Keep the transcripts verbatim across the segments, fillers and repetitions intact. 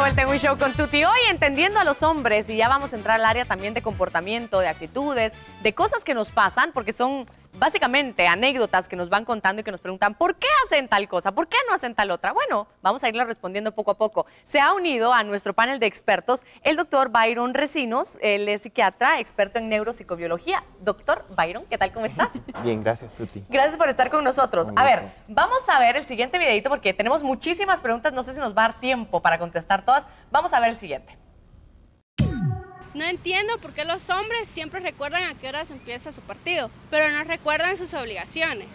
vuelta en Un Show con Tuti. Hoy entendiendo a los hombres, y ya vamos a entrar al área también de comportamiento, de actitudes, de cosas que nos pasan, porque son básicamente anécdotas que nos van contando y que nos preguntan ¿por qué hacen tal cosa? ¿Por qué no hacen tal otra? Bueno, vamos a irla respondiendo poco a poco. Se ha unido a nuestro panel de expertos el doctor Byron Recinos. Él es psiquiatra, experto en neuropsicobiología. Doctor Byron, ¿qué tal? ¿Cómo estás? Bien, gracias, Tuti. Gracias por estar con nosotros. Un a gusto. ver, vamos a ver el siguiente videito porque tenemos muchísimas preguntas. No sé si nos va a dar tiempo para contestar todas. Vamos a ver el siguiente. No entiendo por qué los hombres siempre recuerdan a qué horas empieza su partido, pero no recuerdan sus obligaciones.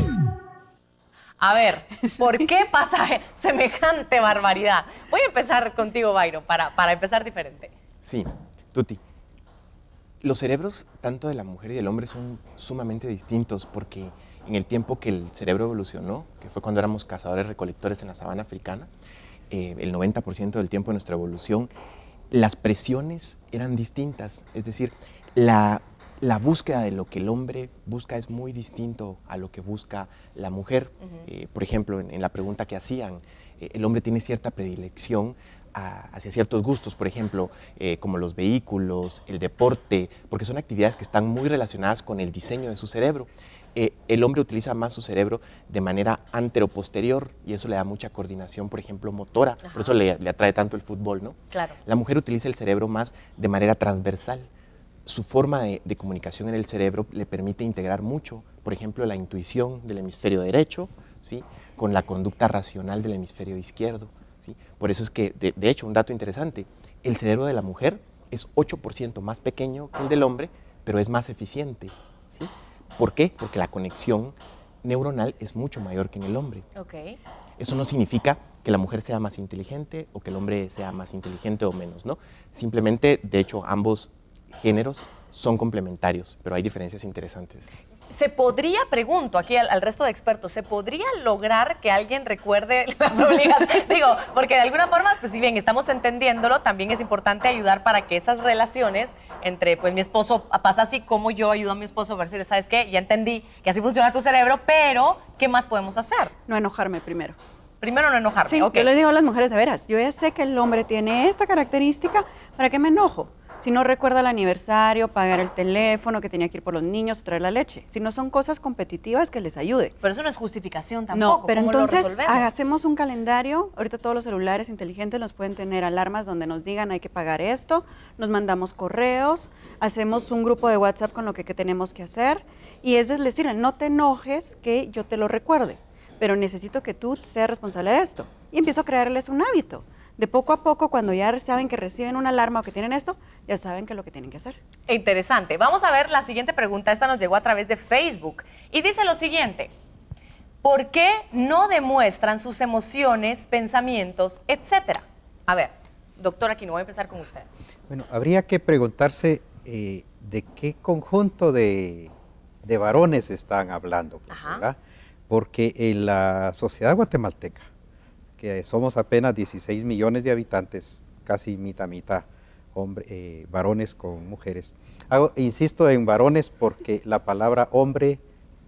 A ver, ¿por qué pasa semejante barbaridad? Voy a empezar contigo, Byron, para, para empezar diferente. Sí, Tuti. Los cerebros, tanto de la mujer y del hombre, son sumamente distintos porque en el tiempo que el cerebro evolucionó, que fue cuando éramos cazadores-recolectores en la sabana africana, eh, el noventa por ciento del tiempo de nuestra evolución, las presiones eran distintas, es decir, la, la búsqueda de lo que el hombre busca es muy distinto a lo que busca la mujer. Uh-huh. eh, por ejemplo, en, en la pregunta que hacían, eh, el hombre tiene cierta predilección a, hacia ciertos gustos, por ejemplo, eh, como los vehículos, el deporte, porque son actividades que están muy relacionadas con el diseño de su cerebro. Eh, el hombre utiliza más su cerebro de manera anteroposterior y eso le da mucha coordinación, por ejemplo, motora. Ajá. Por eso le, le atrae tanto el fútbol, ¿no? Claro. La mujer utiliza el cerebro más de manera transversal. Su forma de, de comunicación en el cerebro le permite integrar mucho, por ejemplo, la intuición del hemisferio derecho, ¿sí?, con la conducta racional del hemisferio izquierdo, ¿sí? Por eso es que, de, de hecho, un dato interesante, el cerebro de la mujer es ocho por ciento más pequeño que el del hombre, pero es más eficiente, ¿sí? ¿Por qué? Porque la conexión neuronal es mucho mayor que en el hombre. Okay. Eso no significa que la mujer sea más inteligente o que el hombre sea más inteligente o menos, ¿no? Simplemente, de hecho, ambos géneros son complementarios, pero hay diferencias interesantes. ¿Se podría, pregunto aquí al, al resto de expertos, ¿se podría lograr que alguien recuerde las obligaciones? Digo, porque de alguna forma, pues si bien estamos entendiéndolo, también es importante ayudar para que esas relaciones entre, pues mi esposo pasa así, como yo ayudo a mi esposo a ver si, ¿sabes qué? Ya entendí que así funciona tu cerebro, pero ¿qué más podemos hacer? No enojarme primero. Primero no enojarme, sí, okay. Yo les digo a las mujeres, de veras, yo ya sé que el hombre tiene esta característica, ¿para qué me enojo? Si no recuerda el aniversario, pagar el teléfono, que tenía que ir por los niños, traer la leche. Si no son cosas competitivas que les ayude. Pero eso no es justificación tampoco. No, pero ¿cómo entonces lo resolvemos? hacemos un calendario. Ahorita todos los celulares inteligentes nos pueden tener alarmas donde nos digan hay que pagar esto. Nos mandamos correos, hacemos un grupo de WhatsApp con lo que, que tenemos que hacer. Y es decir, no te enojes que yo te lo recuerde, pero necesito que tú seas responsable de esto. Y empiezo a crearles un hábito. De poco a poco, cuando ya saben que reciben una alarma o que tienen esto, ya saben qué es lo que tienen que hacer. Interesante. Vamos a ver la siguiente pregunta. Esta nos llegó a través de Facebook. Y dice lo siguiente. ¿Por qué no demuestran sus emociones, pensamientos, etcétera? A ver, doctor Aquino, voy a empezar con usted. Bueno, habría que preguntarse eh, de qué conjunto de, de varones están hablando, pues, ¿verdad? Porque en la sociedad guatemalteca, que somos apenas dieciséis millones de habitantes, casi mitad mitad, hombre, eh, varones con mujeres. Hago, insisto en varones porque la palabra hombre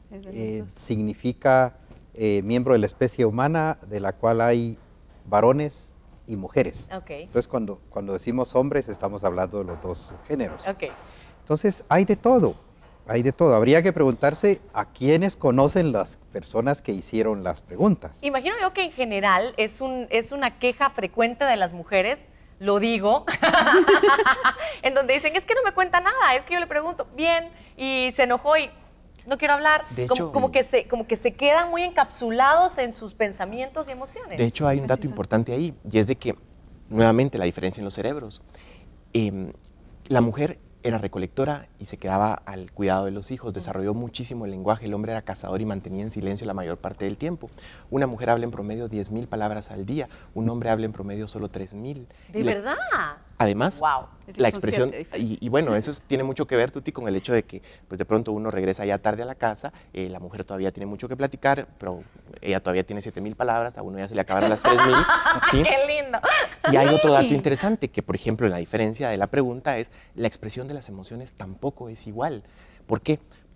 eh, significa eh, miembro de la especie humana, de la cual hay varones y mujeres. Okay. Entonces, cuando, cuando decimos hombres, estamos hablando de los dos géneros. Okay. Entonces, hay de todo. Hay de todo. Habría que preguntarse a quiénes conocen las personas que hicieron las preguntas. Imagino yo que en general es, un, es una queja frecuente de las mujeres, lo digo, en donde dicen, es que no me cuenta nada, es que yo le pregunto, bien, y se enojó y no quiero hablar. De como, hecho, como, que se, como que se quedan muy encapsulados en sus pensamientos y emociones. De hecho, hay un dato importante ahí, y es de que, nuevamente, la diferencia en los cerebros. Eh, la mujer era recolectora y se quedaba al cuidado de los hijos, desarrolló muchísimo el lenguaje, el hombre era cazador y mantenía en silencio la mayor parte del tiempo. Una mujer habla en promedio diez mil palabras al día, un hombre habla en promedio solo tres mil. ¿De verdad? Además, wow. la expresión, y, y bueno, eso es, tiene mucho que ver, Tuti, con el hecho de que pues de pronto uno regresa ya tarde a la casa, eh, la mujer todavía tiene mucho que platicar, pero ella todavía tiene siete mil palabras, a uno ya se le acabaron las tres mil. ¿Sí? ¡Qué lindo! Y hay otro dato interesante, que por ejemplo, la diferencia de la pregunta es, la expresión de las emociones tampoco es igual. ¿Por qué?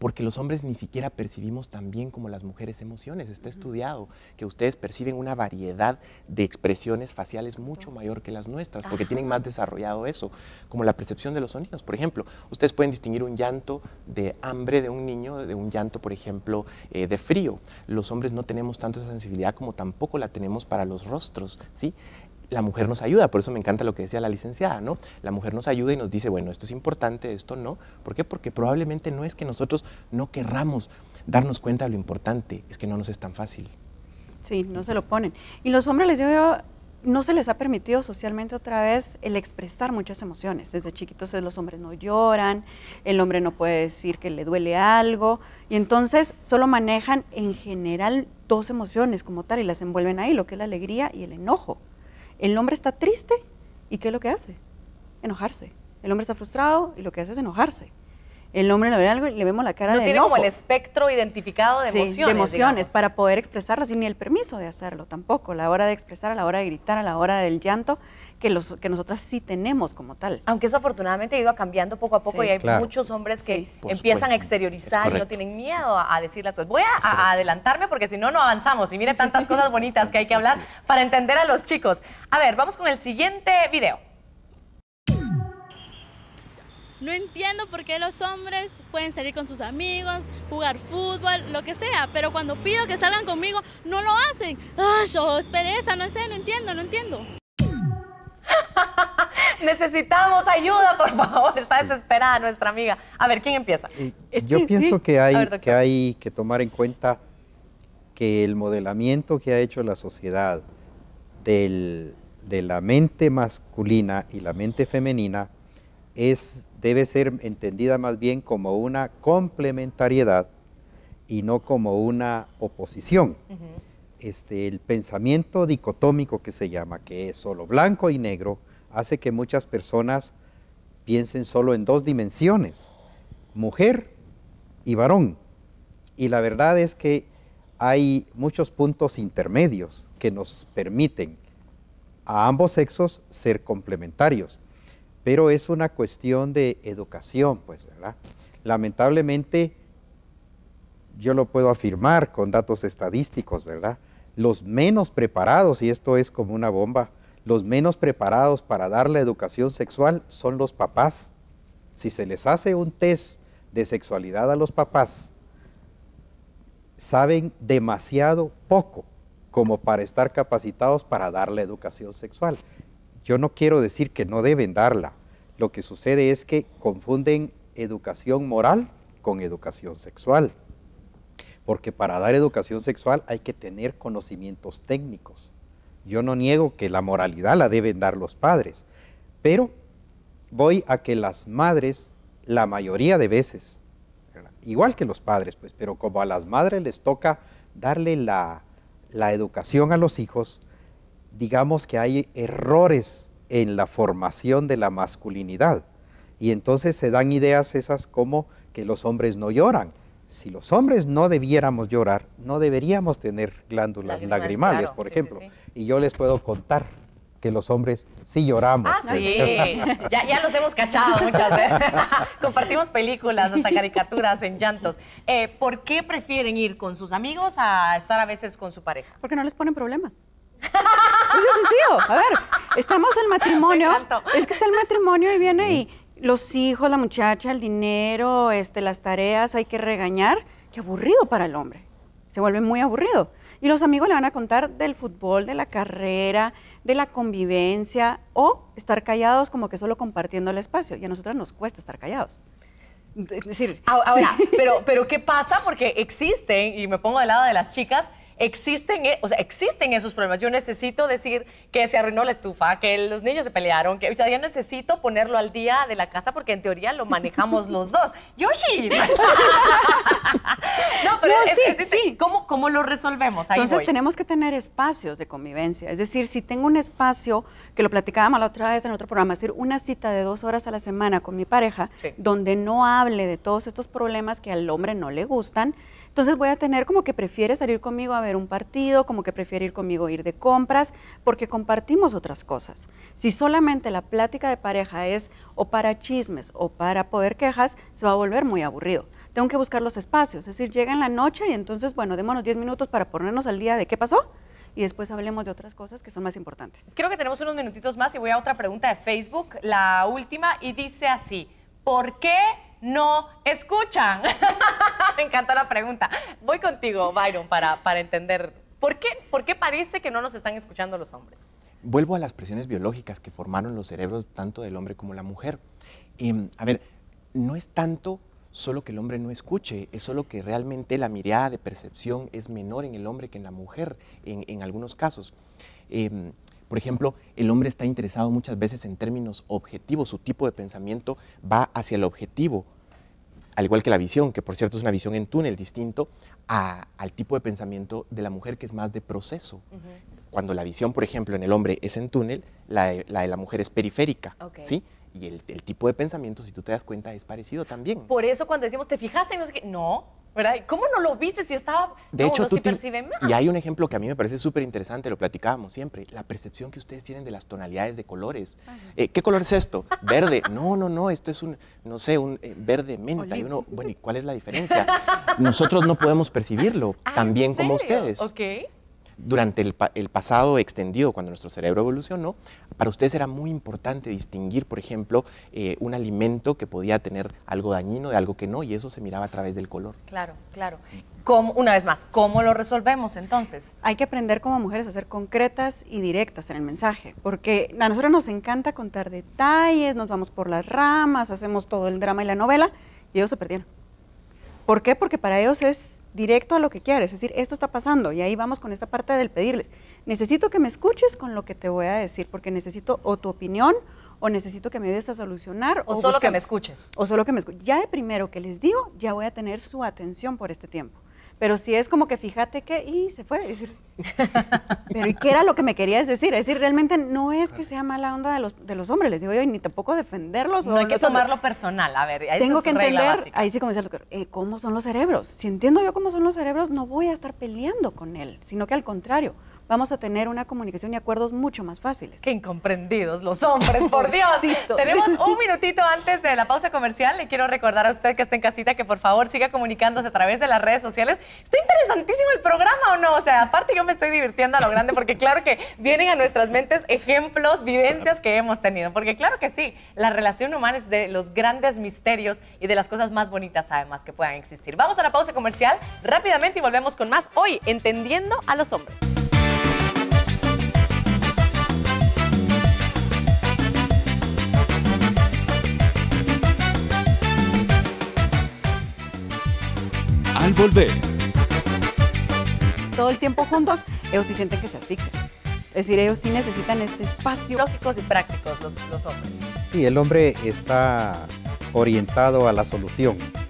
porque los hombres ni siquiera percibimos tan bien como las mujeres emociones. Está estudiado que ustedes perciben una variedad de expresiones faciales mucho mayor que las nuestras, porque Ajá. tienen más desarrollado eso, como la percepción de los sonidos. Por ejemplo, ustedes pueden distinguir un llanto de hambre de un niño de un llanto, por ejemplo, eh, de frío. Los hombres no tenemos tanto esa sensibilidad como tampoco la tenemos para los rostros, ¿sí? La mujer nos ayuda, por eso me encanta lo que decía la licenciada, ¿no? La mujer nos ayuda y nos dice, bueno, esto es importante, esto no. ¿Por qué? Porque probablemente no es que nosotros no querramos darnos cuenta de lo importante, es que no nos es tan fácil. Sí, no se lo ponen. Y los hombres, les digo yo, no se les ha permitido socialmente otra vez el expresar muchas emociones. Desde chiquitos los hombres no lloran, el hombre no puede decir que le duele algo, y entonces solo manejan en general dos emociones como tal y las envuelven ahí, lo que es la alegría y el enojo. El hombre está triste y ¿qué es lo que hace? Enojarse. El hombre está frustrado y lo que hace es enojarse. El hombre le ve algo y le vemos la cara no de tiene enojo. como el espectro identificado de sí, emociones. de emociones, digamos. para poder expresarlas y ni el permiso de hacerlo tampoco. A la hora de expresar, a la hora de gritar, a la hora del llanto, que, los, que nosotras sí tenemos como tal. Aunque eso afortunadamente ha ido cambiando poco a poco Sí, y hay claro. muchos hombres que Sí. Por empiezan supuesto. a exteriorizar y no tienen miedo a, a decir las cosas. Voy a, a adelantarme porque si no, no avanzamos. Y mire tantas cosas bonitas que hay que hablar para entender a los chicos. A ver, vamos con el siguiente video. No entiendo por qué los hombres pueden salir con sus amigos, jugar fútbol, lo que sea, pero cuando pido que salgan conmigo, no lo hacen. ¡Ay, yo, es pereza! No sé, no entiendo, no entiendo. Necesitamos ayuda, por favor. Está Sí. desesperada nuestra amiga. A ver, ¿quién empieza? Eh, Es Yo que pienso sí. que, hay, A ver, doctor. que hay que tomar en cuenta que el modelamiento que ha hecho la sociedad del, de la mente masculina y la mente femenina es, debe ser entendida más bien como una complementariedad y no como una oposición. Uh-huh. Este, el pensamiento dicotómico que se llama, que es solo blanco y negro, hace que muchas personas piensen solo en dos dimensiones, mujer y varón. Y la verdad es que hay muchos puntos intermedios que nos permiten a ambos sexos ser complementarios. Pero es una cuestión de educación, pues, ¿verdad? Lamentablemente, yo lo puedo afirmar con datos estadísticos, ¿verdad? Los menos preparados, y esto es como una bomba, los menos preparados para dar la educación sexual son los papás. Si se les hace un test de sexualidad a los papás, saben demasiado poco como para estar capacitados para dar la educación sexual. Yo no quiero decir que no deben darla. Lo que sucede es que confunden educación moral con educación sexual. Porque para dar educación sexual hay que tener conocimientos técnicos. Yo no niego que la moralidad la deben dar los padres, pero voy a que las madres, la mayoría de veces, ¿verdad? Igual que los padres, pues, pero como a las madres les toca darle la, la educación a los hijos, digamos que hay errores en la formación de la masculinidad. Y entonces se dan ideas esas como que los hombres no lloran. Si los hombres no debiéramos llorar, no deberíamos tener glándulas Lágrimas, lagrimales, claro. por Sí, ejemplo. sí, sí. Y yo les puedo contar que los hombres sí lloramos. Ah, sí. ya, ya los hemos cachado muchas veces. Compartimos películas, hasta caricaturas en llantos. Eh, ¿Por qué prefieren ir con sus amigos a estar a veces con su pareja? Porque no les ponen problemas. Es sencillo. A ver, estamos en matrimonio. Me encantó. Es que está el matrimonio y viene y los hijos, la muchacha, el dinero, este, las tareas, hay que regañar. Qué aburrido para el hombre. Se vuelve muy aburrido. Y los amigos le van a contar del fútbol, de la carrera, de la convivencia, o estar callados como que solo compartiendo el espacio. Y a nosotros nos cuesta estar callados. Es decir, Ahora, sí. pero, pero ¿qué pasa? Porque existen, y me pongo del lado de las chicas, existen, o sea, existen esos problemas. Yo necesito decir que se arruinó la estufa, que los niños se pelearon, que o sea, yo necesito ponerlo al día de la casa porque en teoría lo manejamos los dos. ¡Yoshi! No, pero No, es, sí, es- es- sí. ¿cómo, ¿cómo lo resolvemos? Ahí Entonces voy. tenemos que tener espacios de convivencia. Es decir, si tengo un espacio, que lo platicábamos la otra vez en otro programa, es decir, una cita de dos horas a la semana con mi pareja, Sí. donde no hable de todos estos problemas que al hombre no le gustan, entonces voy a tener como que prefiere salir conmigo a ver un partido, como que prefiere ir conmigo a ir de compras, porque compartimos otras cosas. Si solamente la plática de pareja es o para chismes o para poder quejas, se va a volver muy aburrido. tengo que buscar los espacios. Es decir, llega en la noche y entonces, bueno, démonos diez minutos para ponernos al día de qué pasó y después hablemos de otras cosas que son más importantes. Creo que tenemos unos minutitos más y voy a otra pregunta de Facebook, la última, y dice así, ¿por qué no escuchan? Me encanta la pregunta. Voy contigo, Byron, para, para entender, ¿por qué, ¿por qué parece que no nos están escuchando los hombres? Vuelvo a las presiones biológicas que formaron los cerebros tanto del hombre como la mujer. Eh, a ver, no es tanto solo que el hombre no escuche, es solo que realmente la mirada de percepción es menor en el hombre que en la mujer, en, en algunos casos. Eh, por ejemplo, el hombre está interesado muchas veces en términos objetivos, su tipo de pensamiento va hacia el objetivo, al igual que la visión, que por cierto es una visión en túnel distinto a, al tipo de pensamiento de la mujer que es más de proceso. Uh-huh. Cuando la visión, por ejemplo, en el hombre es en túnel, la de la, de la mujer es periférica, okay. ¿sí? Y el, el tipo de pensamiento, si tú te das cuenta, es parecido también. Por eso cuando decimos, ¿te fijaste? No sé qué, no, ¿verdad? ¿Cómo no lo viste si estaba...? De no, hecho, no tú se percibe más. Y hay un ejemplo que a mí me parece súper interesante, lo platicábamos siempre, la percepción que ustedes tienen de las tonalidades de colores. Eh, ¿Qué color es esto? Verde. No, no, no, esto es un, no sé, un eh, verde menta. Y uno, bueno, ¿y cuál es la diferencia? Nosotros no podemos percibirlo ah, tan bien como ustedes. Ok. Durante el, pa el pasado extendido, cuando nuestro cerebro evolucionó, para ustedes era muy importante distinguir, por ejemplo, eh, un alimento que podía tener algo dañino de algo que no, y eso se miraba a través del color. Claro, claro. ¿Cómo, una vez más, ¿cómo lo resolvemos entonces? Hay que aprender como mujeres a ser concretas y directas en el mensaje, porque a nosotros nos encanta contar detalles, nos vamos por las ramas, hacemos todo el drama y la novela, y ellos se perdieron. ¿Por qué? Porque para ellos es directo a lo que quieres, es decir, esto está pasando, y ahí vamos con esta parte del pedirles. Necesito que me escuches con lo que te voy a decir, porque necesito o tu opinión, o necesito que me ayudes a solucionar. O, o solo busque, que me escuches. O solo que me escuches. Ya de primero que les digo, ya voy a tener su atención por este tiempo. Pero si es como que fíjate que, y se fue, es decir, pero ¿y qué era lo que me querías decir? Es decir, realmente no es que sea mala onda de los, de los hombres, les digo yo, y ni tampoco defenderlos. No o hay que los, tomarlo personal, a ver, tengo es que entender, ahí sí como decía, eh, cómo son los cerebros. Si entiendo yo cómo son los cerebros, no voy a estar peleando con él, sino que al contrario, vamos a tener una comunicación y acuerdos mucho más fáciles. Qué incomprendidos los hombres, por Dios. Tenemos un minutito antes de la pausa comercial. Le quiero recordar a usted que está en casita que por favor siga comunicándose a través de las redes sociales. Está interesantísimo el programa, ¿o no? O sea, aparte yo me estoy divirtiendo a lo grande porque claro que vienen a nuestras mentes ejemplos, vivencias que hemos tenido. Porque claro que sí, la relación humana es de los grandes misterios y de las cosas más bonitas además que puedan existir. Vamos a la pausa comercial rápidamente y volvemos con más hoy, Entendiendo a los Hombres. Al volver. Todo el tiempo juntos, ellos sí sienten que se asfixian. Es decir, ellos sí necesitan este espacio. Lógicos y prácticos los, los hombres. Sí, el hombre está orientado a la solución.